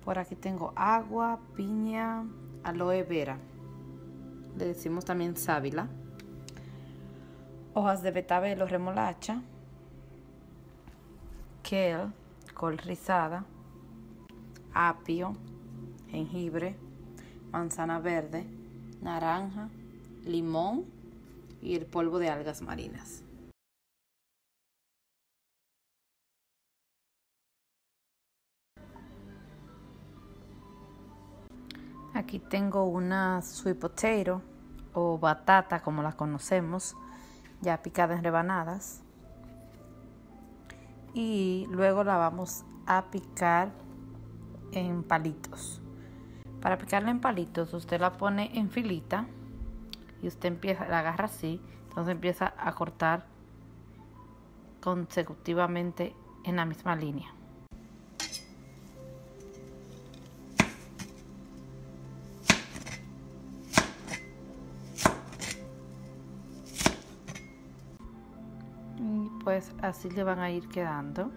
Por aquí tengo agua, piña, aloe vera. Le decimos también sábila. Hojas de betabel o remolacha. Kale, col rizada. Apio, jengibre, manzana verde, naranja, limón y el polvo de algas marinas. Aquí tengo una sweet potato o batata como la conocemos, ya picada en rebanadas. Y luego la vamos a picar en palitos. Para picarla en palitos, usted la pone en filita y usted la agarra así, entonces empieza a cortar consecutivamente en la misma línea. Y pues así le van a ir quedando.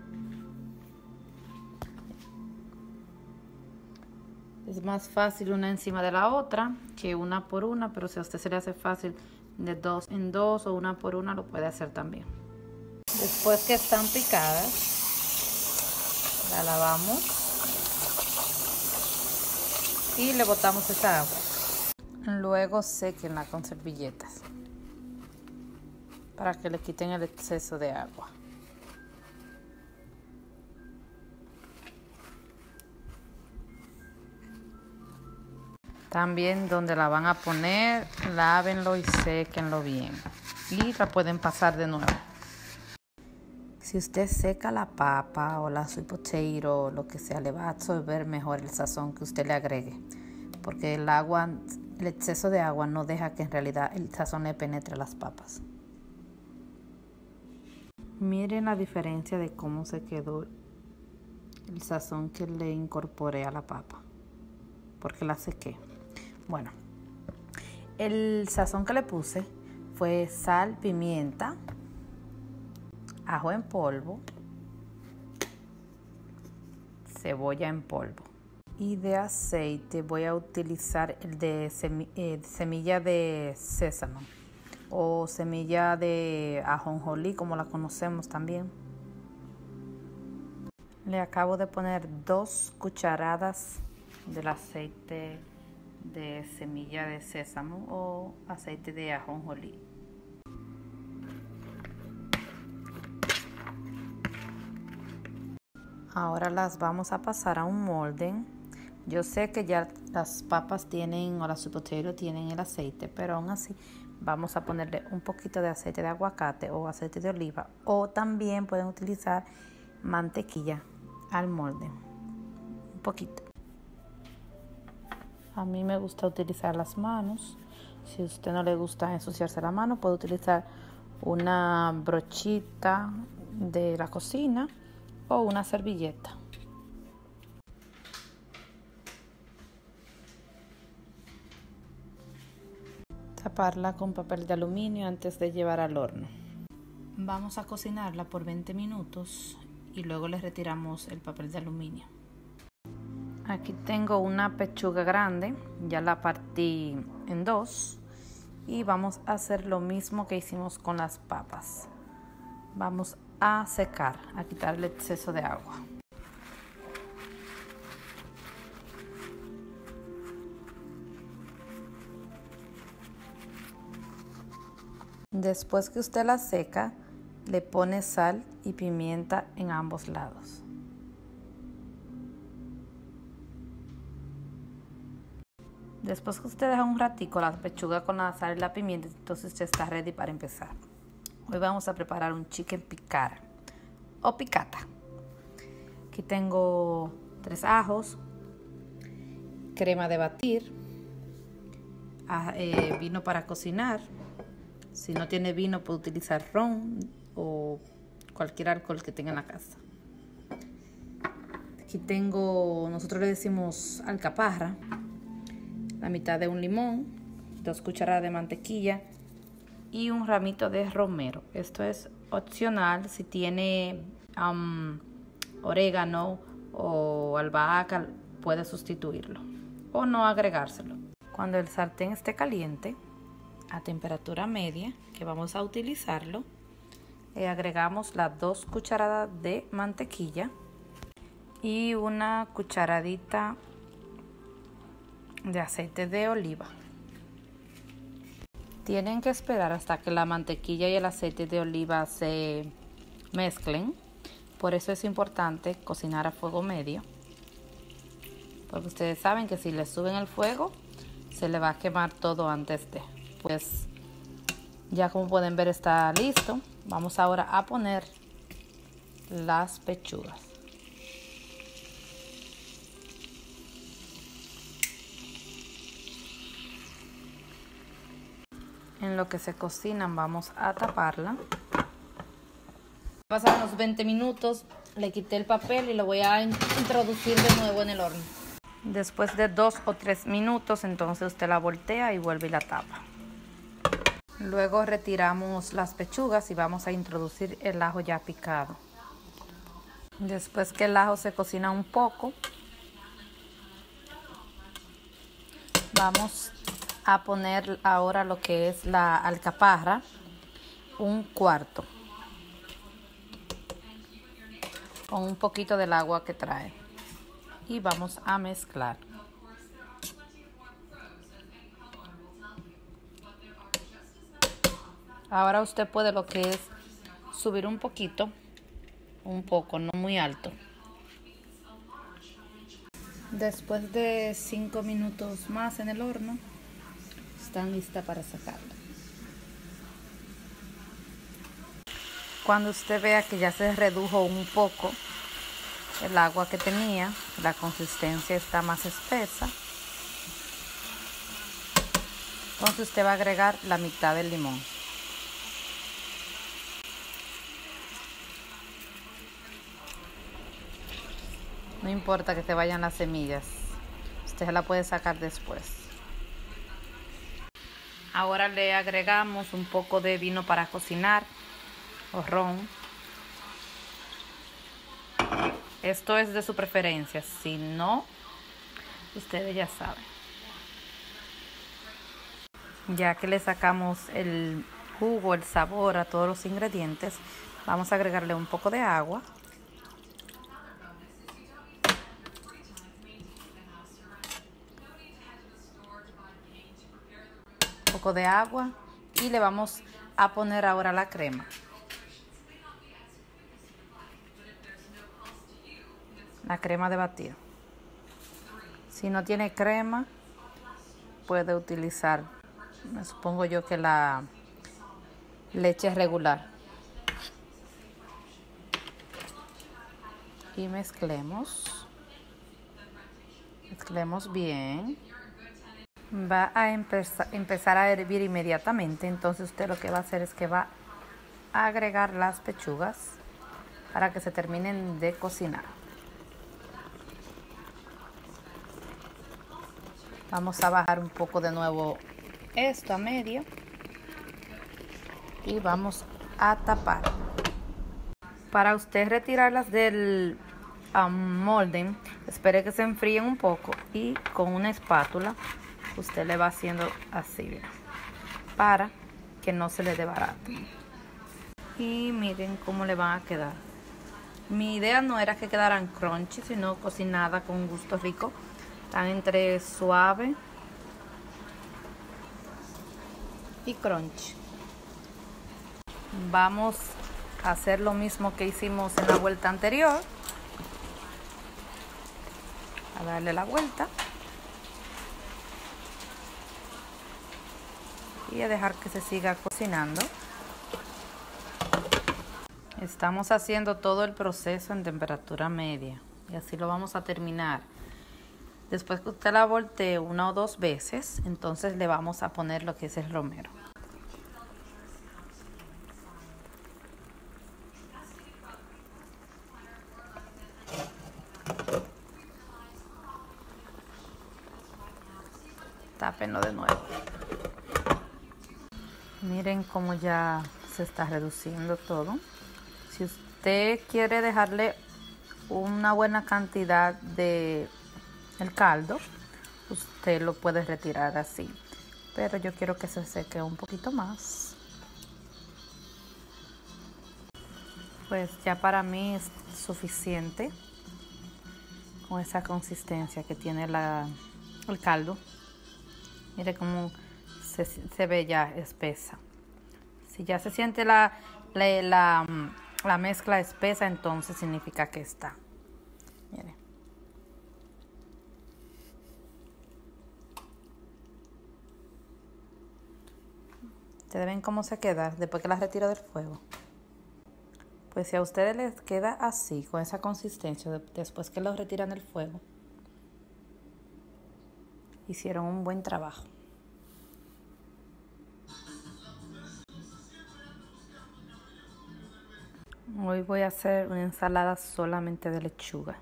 Es más fácil una encima de la otra que una por una, pero si a usted se le hace fácil de dos en dos o una por una, lo puede hacer también. Después que están picadas, la lavamos y le botamos esa agua. Luego séquenla con servilletas para que le quiten el exceso de agua. También donde la van a poner, lávenlo y séquenlo bien. Y la pueden pasar de nuevo. Si usted seca la papa o la sweet potato, lo que sea, le va a absorber mejor el sazón que usted le agregue. Porque el exceso de agua no deja que en realidad el sazón le penetre a las papas. Miren la diferencia de cómo se quedó el sazón que le incorporé a la papa. Porque la sequé. Bueno, el sazón que le puse fue sal, pimienta, ajo en polvo, cebolla en polvo. Y de aceite voy a utilizar el de semilla de sésamo o semilla de ajonjolí, como la conocemos también. Le acabo de poner 2 cucharadas del aceite de semilla de sésamo o aceite de ajonjolí. Ahora las vamos a pasar a un molde. Yo sé que ya las papas tienen o las sweet potato tienen el aceite, pero aún así vamos a ponerle un poquito de aceite de aguacate o aceite de oliva, o también pueden utilizar mantequilla al molde, un poquito. A mí me gusta utilizar las manos. Si a usted no le gusta ensuciarse la mano, puede utilizar una brochita de la cocina o una servilleta. Taparla con papel de aluminio antes de llevar al horno. Vamos a cocinarla por 20 minutos y luego le retiramos el papel de aluminio. Aquí tengo una pechuga grande, ya la partí en 2 y vamos a hacer lo mismo que hicimos con las papas. Vamos a secar, a quitar el exceso de agua. Después que usted la seca, le pone sal y pimienta en ambos lados. Después que usted deja un ratico la pechuga con la sal y la pimienta, entonces ya está ready para empezar. Hoy vamos a preparar un chicken picar o picata. Aquí tengo 3 ajos, crema de batir, vino para cocinar. Si no tiene vino puede utilizar ron o cualquier alcohol que tenga en la casa. Aquí tengo, nosotros le decimos alcaparra, la mitad de un limón, 2 cucharadas de mantequilla y un ramito de romero. Esto es opcional. Si tiene orégano o albahaca, puede sustituirlo o no agregárselo. Cuando el sartén esté caliente, a temperatura media, que vamos a utilizarlo, agregamos las 2 cucharadas de mantequilla y una cucharadita de aceite de oliva. Tienen que esperar hasta que la mantequilla y el aceite de oliva se mezclen. Por eso es importante cocinar a fuego medio, porque ustedes saben que si le suben el fuego se le va a quemar todo antes de. Pues ya como pueden ver está listo. Vamos ahora a poner las pechugas. En lo que se cocinan vamos a taparla. Pasaron los 20 minutos, le quité el papel y lo voy a introducir de nuevo en el horno. Después de 2 o 3 minutos, entonces usted la voltea y vuelve y la tapa. Luego retiramos las pechugas y vamos a introducir el ajo ya picado. Después que el ajo se cocina un poco, vamos a poner ahora lo que es la alcaparra, 1/4, con un poquito del agua que trae, y vamos a mezclar. Ahora usted puede lo que es subir un poquito, un poco, no muy alto. Después de 5 minutos más en el horno, están listas para sacarla. Cuando usted vea que ya se redujo un poco el agua que tenía, la consistencia está más espesa, entonces usted va a agregar la mitad del limón. No importa que se vayan las semillas, usted la puede sacar después. Ahora le agregamos un poco de vino para cocinar o ron. Esto es de su preferencia, si no, ustedes ya saben. Ya que le sacamos el jugo, el sabor a todos los ingredientes, vamos a agregarle un poco de agua. Poco de agua y le vamos a poner ahora la crema. La crema de batido. Si no tiene crema, puede utilizar, me supongo yo que la leche regular. Y mezclemos. Mezclemos bien. Va a empezar a hervir inmediatamente, entonces usted lo que va a hacer es que va a agregar las pechugas para que se terminen de cocinar. Vamos a bajar un poco de nuevo esto a medio y vamos a tapar. Para usted retirarlas del molde, espere que se enfríen un poco y con una espátula usted le va haciendo así, mira, para que no se le desbarate. Y miren cómo le van a quedar. Mi idea no era que quedaran crunchy, sino cocinada con un gusto rico. Están entre suave y crunchy. Vamos a hacer lo mismo que hicimos en la vuelta anterior. A darle la vuelta. Y a dejar que se siga cocinando. Estamos haciendo todo el proceso en temperatura media y así lo vamos a terminar. Después que usted la voltee 1 o 2 veces, entonces le vamos a poner lo que es el romero. Tápenlo de nuevo. Miren cómo ya se está reduciendo todo. Si usted quiere dejarle una buena cantidad de el caldo, usted lo puede retirar así. Pero yo quiero que se seque un poquito más. Pues ya para mí es suficiente con esa consistencia que tiene el caldo. Mire cómo se ve ya espesa. Si ya se siente la mezcla espesa, entonces significa que está. Mire. Ustedes ven cómo se queda después que la retiro del fuego. Pues si a ustedes les queda así, con esa consistencia, después que lo retiran del fuego, hicieron un buen trabajo. Hoy voy a hacer una ensalada solamente de lechuga.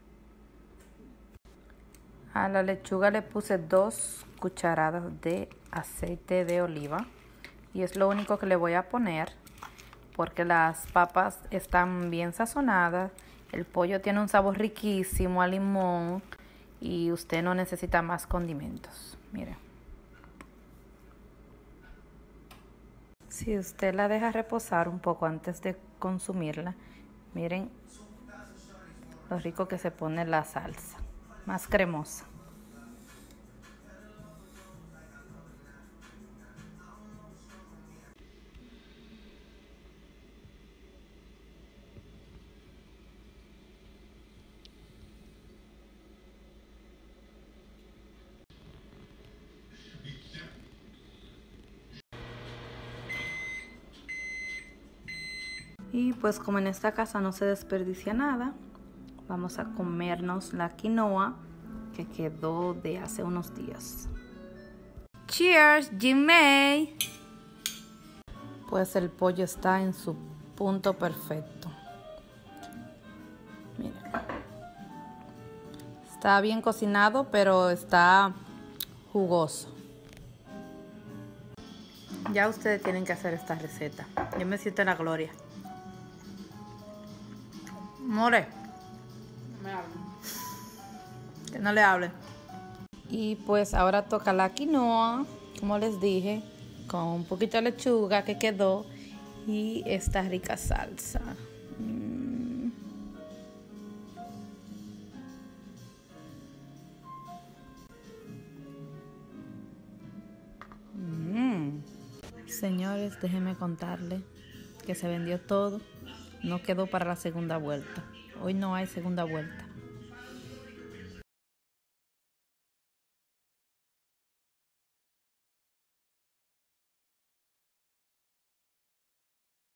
A la lechuga le puse 2 cucharadas de aceite de oliva y es lo único que le voy a poner porque las papas están bien sazonadas, el pollo tiene un sabor riquísimo a limón y usted no necesita más condimentos. Mire. Si usted la deja reposar un poco antes de consumirla, miren lo rico que se pone la salsa, más cremosa. Y pues como en esta casa no se desperdicia nada, vamos a comernos la quinoa que quedó de hace unos días. Cheers, Jimmy. Pues el pollo está en su punto perfecto. Miren. Está bien cocinado, pero está jugoso. Ya ustedes tienen que hacer esta receta. Yo me siento en la gloria. More. No me hablen. Que no le hable. Y pues ahora toca la quinoa, como les dije, con un poquito de lechuga que quedó y esta rica salsa. Señores, déjenme contarles que se vendió todo. No quedó para la segunda vuelta. Hoy no hay segunda vuelta.